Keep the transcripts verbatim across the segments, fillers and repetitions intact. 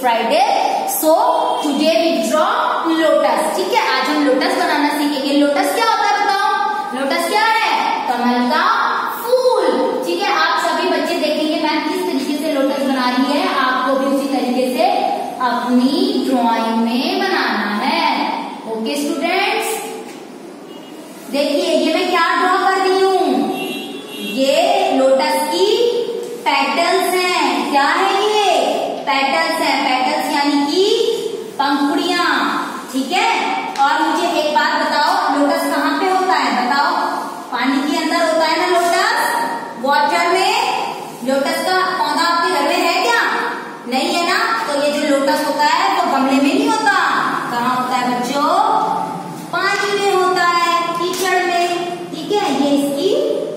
Friday, so today we draw lotus. ठीक है, आज हम लोटस बनाना सीखेंगे। लोटस क्या होता है बताओ? लोटस क्या है? कमल का फूल। ठीक है, आप सभी बच्चे देखेंगे मैम किस तरीके से लोटस बना रही है, आपको भी उसी तरीके से अपनी ड्राइंग में बनाना है। ओके स्टूडेंट्स, देखिए ये मैं क्या ड्रॉ कर रही हूँ, ये लोटस की पेटल्स हैं। क्या है ये? पेटल्स हैं। पेटल्स यानी कि पंखुड़ियां। ठीक है, और मुझे एक बात बताओ, लोटस कहाँ पे होता है बताओ? पानी के अंदर होता है ना लोटस, वाटर में। लोटस का पौधा आपके घर में है क्या? नहीं है ना, तो ये जो लोटस होता है वो गमले में नहीं होता। कहाँ होता है बच्चों? पानी में होता है, कीचड़ में। ठीक है, ये इसकी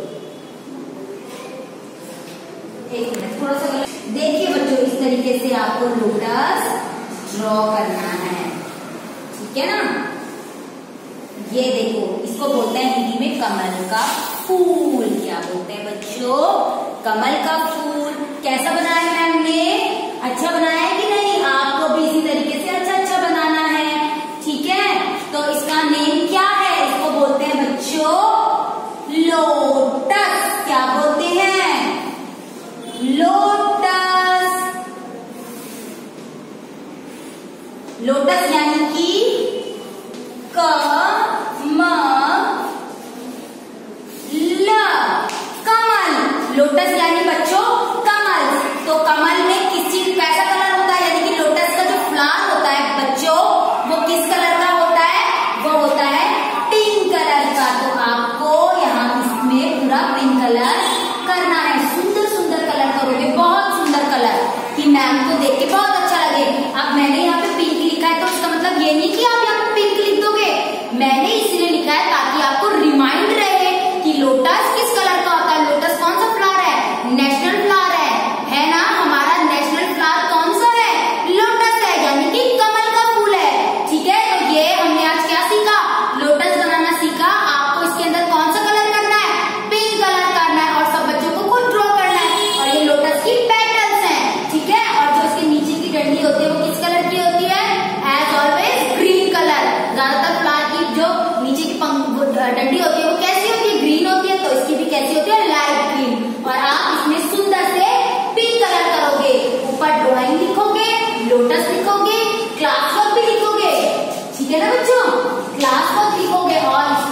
एक मिनट थोड़ा सा देखिए बच्चों, इस तरीके से आपको लोटस ड्रॉ करना है। ठीक है ना, ये देखो, इसको बोलते हैं हिंदी में कमल का फूल। क्या बोलते हैं बच्चों? कमल का फूल। कैसा बनाया है हमने? अच्छा बनाया है कि नहीं? आपको भी इसी तरीके से अच्छा अच्छा बनाना है। ठीक है, तो इसका नेम क्या है? इसको बोलते हैं बच्चों लोटस। क्या बोलते हैं? लोटस। लोटस यानी कि क म ल, कमल। लोटस यानी बच्चों कमल। तो कमल में किस चीज कैसा कलर होता है, यानी कि लोटस का जो फ्लावर होता है बच्चों, वो किस कलर का होता है? वो होता है पिंक कलर का। तो आपको यहाँ इसमें पूरा पिंक कलर करना है। सुंदर सुंदर कलर करोगे, बहुत सुंदर कलर, कि मैम को देख के बहुत अच्छा लगे। अब मैंने यहाँ पे पिंक लिखा है तो इसका मतलब ये नहीं कि आप यहाँ पे पिंक लिख दोगे। मैंने इसलिए लिखा है ताकि आपको रिमाइंड रहे कि लोटस किस कलर का होता है। लोटस कौन सा फ्लावर है? नेशनल फ्लावर है, है ना? हमारा नेशनल फ्लावर कौन सा है? लोटस है, यानी कि कमल का फूल है। ठीक है, तो ये हमने आज क्या सीखा? लोटस बनाना सीखा। आपको इसके अंदर कौन सा कलर करना है? पिंक कलर करना है, और सब बच्चों को खुद ड्रॉ करना है। और ये लोटस की पेटल्स हैं। ठीक है, और जो इसके नीचे की डंडी होती है वो किस कलर की होती है? As always green colour. ज्यादातर फ्लावर की जो नीचे की डंडी होती है वो कैसी होती है? ग्रीन होती है। तो इसकी भी कैसी होती है? Light green. और आप इसमें सुंदर से पिंक कलर करोगे, ऊपर ड्राइंग लिखोगे, लोटस लिखोगे, क्लास वर्क भी लिखोगे। ठीक है ना बच्चों? क्लास वर्क लिखोगे और